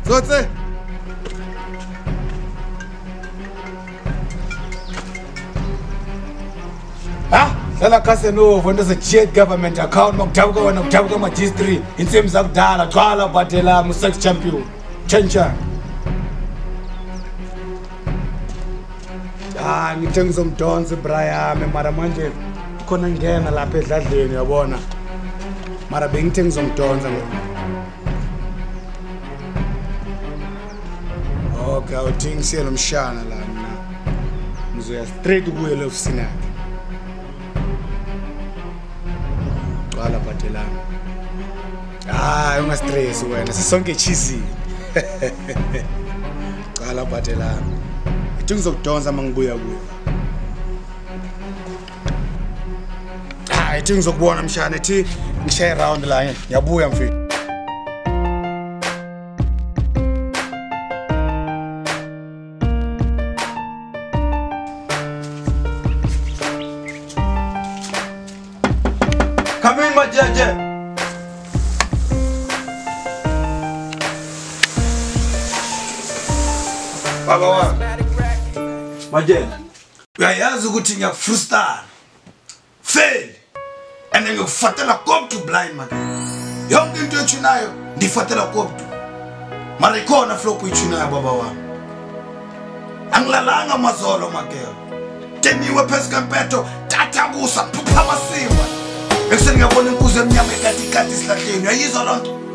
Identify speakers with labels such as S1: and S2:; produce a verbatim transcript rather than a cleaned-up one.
S1: What's it? Ah, Sala Casino, when there's a jet government account, Noctavka and Noctavka Magistry, in terms of Dala, Twala, Batela, Musak champion, Chencha. Ah, in terms of Dons, Brian, and Maramanje, Conan, a lapis that day in your bona. Marabing things on Dons. Okay, I think see them shine a lot now. So straight wheel of snack. Wala patela. Ah, you must stress when it's so cheesy. Wala patela. Things of Dons among buya buya. Ah, things of one I'm shine it. Share around the line. Yabu am free.
S2: Come in, my judge. Baba, my judge.
S1: We are here to go to your freestyle. Fail. And then you fatela come to blind man. Young into chunayo, di fatela come to. Mariko na flow ku chunayo baba wa. Ang lalanga mazolo makeo. Temi we pesca peto, tatagusa pupa masimba. Ekseni ngabona inkuzo emnyama ekathi ikathi silahleni. Uyayizwa lonto?